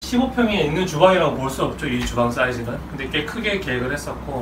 15평에 있는 주방이라고 볼 수 없죠, 이 주방 사이즈는. 근데 꽤 크게 계획을 했었고,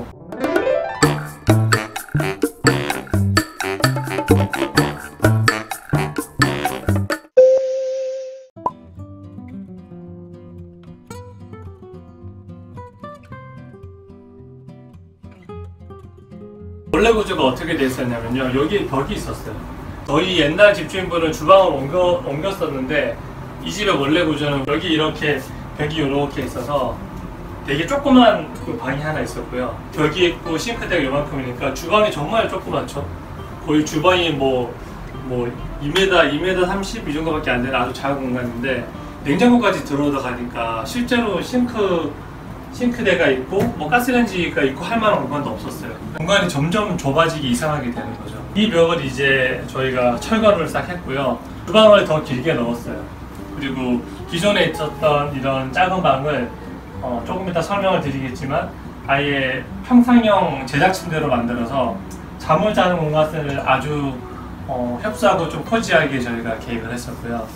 원래 구조가 어떻게 돼 있었냐면요, 여기 벽이 있었어요. 저희 옛날 집주인분은 주방을 옮겼었는데, 이 집의 원래 구조는 여기 이렇게 벽이 이렇게 있어서 되게 조그만 그 방이 하나 있었고요. 벽이 있고 싱크대가 이만큼이니까 주방이 정말 조그맣죠. 거의 주방이 뭐 2m, 2m 30 이 정도밖에 안 되는 아주 작은 공간인데, 냉장고까지 들어가니까 실제로 싱크대가 있고 뭐 가스레인지가 있고 할 만한 공간도 없었어요. 공간이 점점 좁아지기 이상하게 되는 거죠. 이 벽을 이제 저희가 철거를 싹 했고요. 주방을 더 길게 넣었어요. 그리고 기존에 있었던 이런 작은 방을 조금 이따 설명을 드리겠지만 아예 평상형 제작 침대로 만들어서 잠을 자는 공간을 아주 협소하고 좀 코지하게 저희가 계획을 했었고요.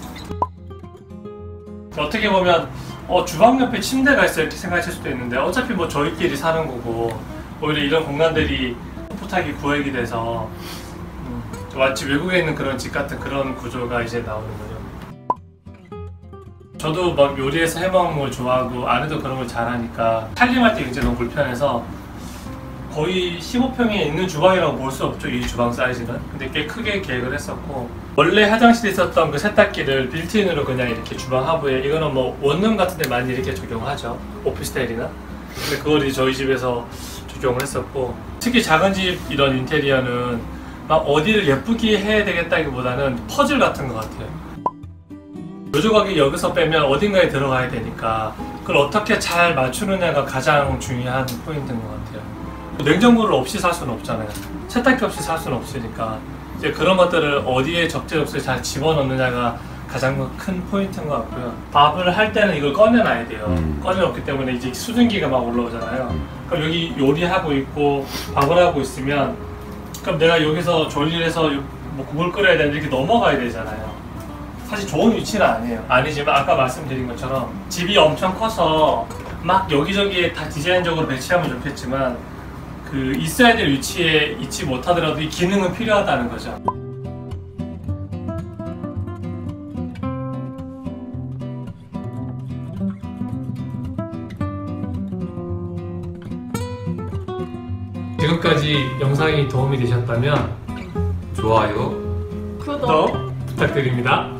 어떻게 보면 주방 옆에 침대가 있어 이렇게 생각하실 수도 있는데, 어차피 뭐 저희끼리 사는 거고 오히려 이런 공간들이 풋풋하게 구획이 돼서 마치 외국에 있는 그런 집 같은 그런 구조가 이제 나오는 거죠. 저도 막 요리해서 해먹는 걸 좋아하고 아내도 그런 걸 잘하니까 살림할 때 굉장히 너무 불편해서 거의 15평에 있는 주방이라고 볼 수 없죠, 이 주방 사이즈는. 근데 꽤 크게 계획을 했었고, 원래 화장실에 있었던 그 세탁기를 빌트인으로 그냥 이렇게 주방 하부에, 이거는 뭐 원룸 같은 데 많이 이렇게 적용하죠, 오피스텔이나. 근데 그걸 이제 저희 집에서 적용을 했었고, 특히 작은 집 이런 인테리어는 막 어디를 예쁘게 해야 되겠다기보다는 퍼즐 같은 것 같아요. 요조각이 여기서 빼면 어딘가에 들어가야 되니까 그걸 어떻게 잘 맞추느냐가 가장 중요한 포인트인 것 같아요. 냉장고를 없이 살 수는 없잖아요. 세탁기 없이 살 수는 없으니까 이제 그런 것들을 어디에 적재적소에 잘 집어넣느냐가 가장 큰 포인트인 것 같고요. 밥을 할 때는 이걸 꺼내놔야 돼요. 꺼내놓기 때문에 이제 수증기가 막 올라오잖아요. 그럼 여기 요리하고 있고 밥을 하고 있으면, 그럼 내가 여기서 조리를 해서 뭐 국을 끓여야 되는데 이렇게 넘어가야 되잖아요. 사실 좋은 위치는 아니지만 아까 말씀드린 것처럼 집이 엄청 커서 막 여기저기에 다 디자인적으로 배치하면 좋겠지만 그 있어야 될 위치에 있지 못하더라도 이 기능은 필요하다는 거죠. 지금까지 영상이 도움이 되셨다면 좋아요, 구독 부탁드립니다.